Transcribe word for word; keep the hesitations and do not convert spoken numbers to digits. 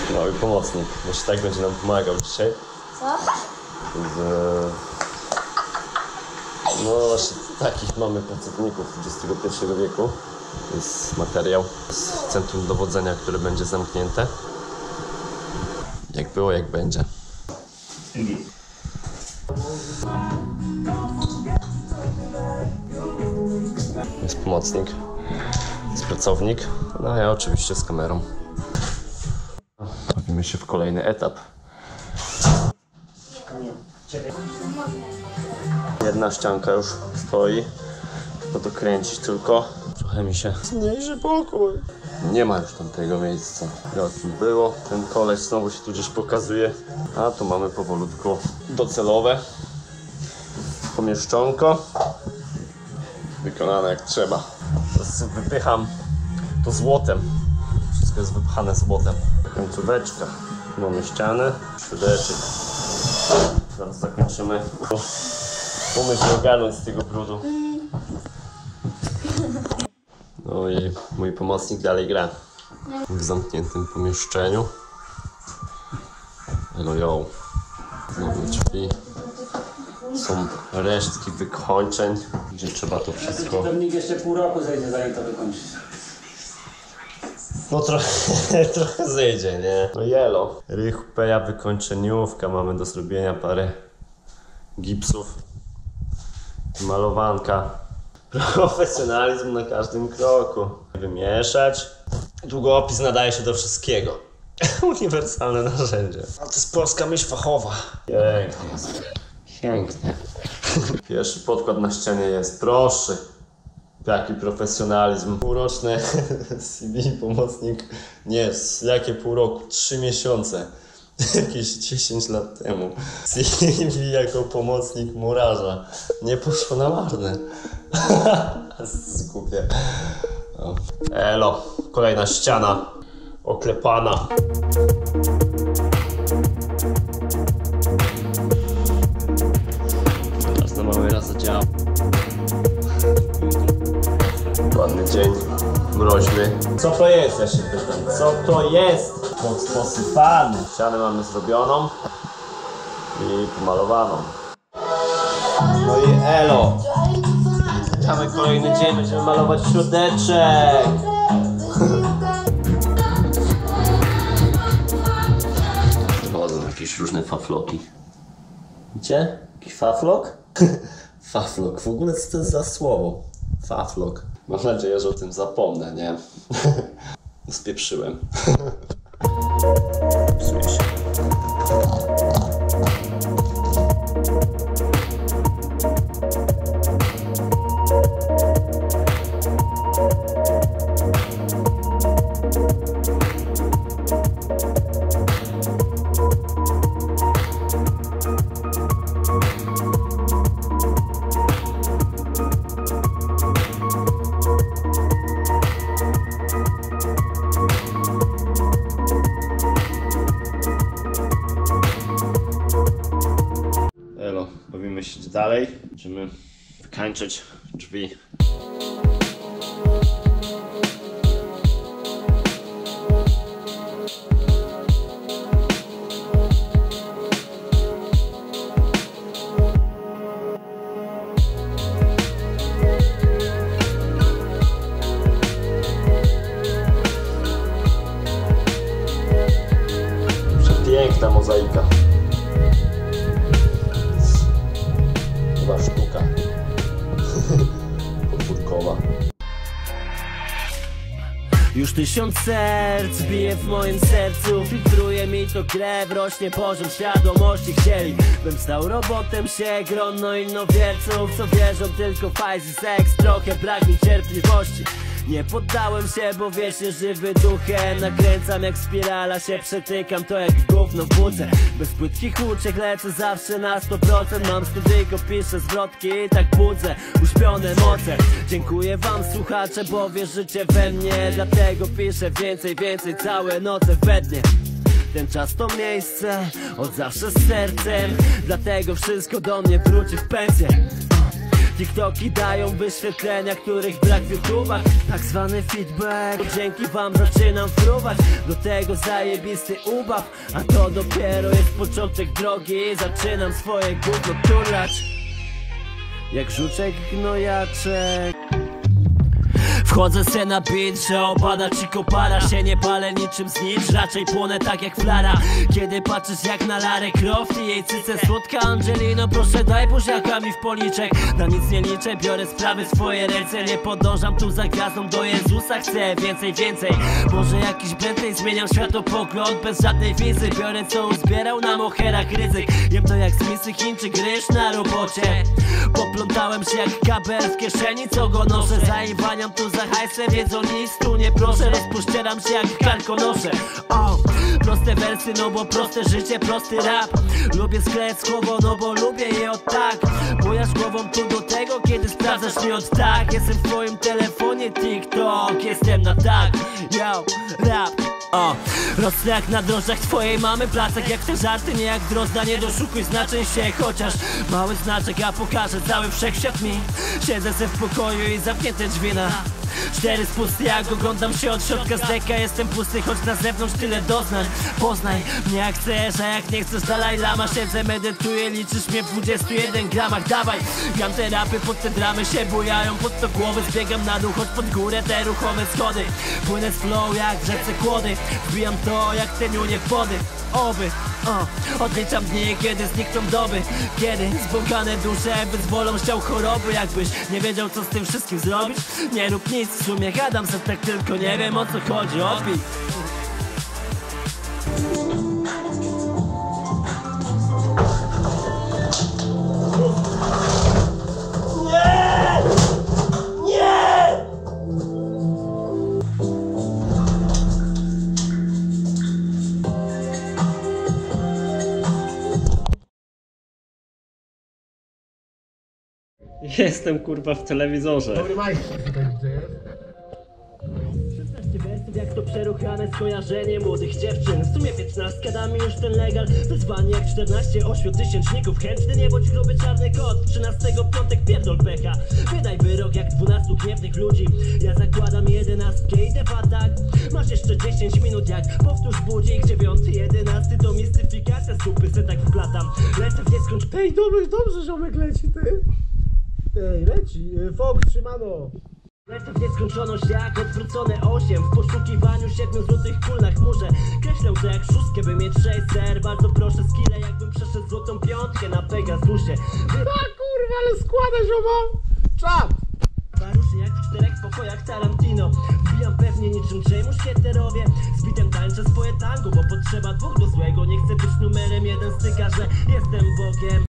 Mały pomocnik. Jeszcze tak będzie nam pomagał dzisiaj. Co? Z... No właśnie takich mamy pracowników dwudziestego pierwszego wieku. To jest materiał z centrum dowodzenia, które będzie zamknięte. Jak było, jak będzie. Jest pomocnik, jest pracownik, no a ja oczywiście z kamerą. Bawimy się w kolejny etap. Jedna ścianka już stoi, to dokręcić tylko. Trochę mi się zmniejszy pokój. Nie ma już tamtego miejsca. Jak tu było, ten koleś znowu się tu gdzieś pokazuje. A tu mamy powolutku docelowe pomieszczonko. Wykonane jak trzeba. Teraz wypycham to złotem. Wszystko jest wypchane złotem. Końcóweczka. Mamy ścianę, środeczek. Zaraz zakończymy. Umyć i ogarnąć z tego brudu. No i mój pomocnik dalej gra w zamkniętym pomieszczeniu. Elo yo. Znowu drzwi. Są resztki wykończeń, gdzie trzeba to wszystko... Pewnie jeszcze pół roku zejdzie, zanim to wykończyć. No trochę, trochę zejdzie, nie? No jelo. Rychpeja, wykończeniówka. Mamy do zrobienia parę gipsów. Malowanka. Profesjonalizm na każdym kroku. Wymieszać. Długopis nadaje się do wszystkiego. Uniwersalne narzędzie. A to jest polska myśl fachowa. Pięknie jest. Pięknie. Pierwszy podkład na ścianie jest. Proszę. Jaki profesjonalizm. Półroczny C V, pomocnik. Nie, jakie pół roku? Trzy miesiące. Jakieś dziesięć lat temu. C V jako pomocnik murarza. Nie poszło na marne. Zgubię. Elo. Kolejna ściana. Oklepana. Teraz na mały raz zadziała. Ładny dzień. Mroźny. Co to jest? Ja się pytam. Co to jest? Posypany. Ścianę mamy zrobioną i pomalowaną. No i elo. Mamy kolejny dzień, będziemy malować środeczek. Chodzą jakieś różne fafloki. Widzicie? Jaki faflok? Faflok. W ogóle co to jest za słowo? Faflok. Mam nadzieję, że o tym zapomnę, nie? Spieprzyłem. Psuje się. Bawimy się dalej, będziemy wykańczać drzwi. Przepiękna mozaika. Sztuka podwórkowa. Już tysiąc serc bije w moim sercu. Filtruje mi to krew, rośnie poziom świadomości. Chcieli, bym stał robotem się grono innowierców, co wierzą tylko w fajs i seks. Trochę brak mi cierpliwości. Nie poddałem się, bo wiecznie żywy duchem. Nakręcam jak spirala, się przetykam, to jak gówno w buce. Bez płytkich uciek lecę zawsze na sto procent. Mam studyjko, piszę zwrotki i tak budzę uśpione moce. Dziękuję wam słuchacze, bo wierzycie we mnie. Dlatego piszę więcej, więcej całe noce we dnie. Ten czas to miejsce, od zawsze z sercem. Dlatego wszystko do mnie wróci w pensję. TikToki dają wyświetlenia, których brak w YouTubach. Tak zwany feedback, dzięki wam zaczynam fruwać. Do tego zajebisty ubaw, a to dopiero jest początek drogi. Zaczynam swoje gówno turlać jak żuczek gnojaczek. Wchodzę se na beat, że opada ci kopara. Się nie palę niczym znicz, raczej płonę tak jak flara. Kiedy patrzysz jak na Larę Croft i jej cyce słodka Angelino, proszę daj buziakami w policzek. Na nic nie liczę, biorę sprawy w swoje ręce. Nie podążam tu za gwiazdą do Jezusa, chcę więcej, więcej. Może jakiś Bentley, zmieniam światopogląd bez żadnej wizy. Biorę co uzbierał na moherach ryzyk. Jem to jak smisy Chińczyk, ryż na robocie. Poplątałem się jak kabel w kieszeni, co go noszę. Zaiwaniam tu za hajsem, więc o nic tu nie proszę. Rozpościeram się jak karkonosze. O, proste wersy, no bo proste życie, prosty rap. Lubię sklec słowo, no bo lubię je od tak. Bujasz głową tu do tego, kiedy sprawdzasz mnie od tak. Jestem w twoim telefonie TikTok, jestem na tak. Yo, rap. O, rosnę jak na drożdżach twojej mamy placek. Jak te żarty, nie jak drozda, nie doszukuj znaczeń się. Chociaż mały znaczek, ja pokażę cały wszechświat mi. Siedzę se w pokoju i zamknięte drzwi na cztery spusty, jak oglądam się od środka z deka. Jestem pusty, choć na zewnątrz tyle doznań. Poznaj mnie jak chcesz, a jak nie chcesz Dalaj Lama. Siedzę, medytuję, liczysz mnie w dwudziestu jeden gramach. Dawaj, gram te rapy, pod te dramy się bujają. Pod to głowy zbiegam na dół, choć pod górę te ruchome schody. Płynę z flow jak w rzece kłody. Wbijam to jak te niunie w wody. Oby, o, odliczam dni, kiedy znikną doby. Kiedy zbłąkane dusze wyzwolą ściał choroby. Jakbyś nie wiedział co z tym wszystkim zrobić, nie rób nic, w sumie gadam se tak, tylko nie wiem o co chodzi. Opij. Jestem kurwa w telewizorze. szesnaście wersów jak to przeruchane skojarzenie młodych dziewczyn. W sumie piętnastka da mi już ten legal. Wyzwanie jak czternaście ośmiotysięczników. Chętny nie bądź gruby czarny kot. trzynastego piątek pierdol pecha. Wydaj wyrok jak dwunastu gniewnych ludzi. Ja zakładam jedenastkę i tak. Masz jeszcze dziesięć minut jak powtórz budzik. Dziewiąty, jedenasty to mistyfikacja. Supy se tak wplatam. Lecę w nieskończ. Ej, dobrze, dobrze, ziomek leci, ty. Ej, leci, Fox, trzymano. Lecę w nieskończoność jak odwrócone osiem. W poszukiwaniu siedmiu złotych kul na chmurze. Kreślę to jak szóstkę, by mieć sześć ser. Bardzo proszę skille, jakbym przeszedł złotą piątkę na Pegasusie. Wy... A kurwa, ale składa ziomo. Czad. Waruszy jak w czterech pokojach Tarantino. Wbijam pewnie niczym James Sieterowie. Z bitem tańczę swoje tango, bo potrzeba dwóch do złego. Nie chcę być numerem jeden, styka, że jestem Bogiem.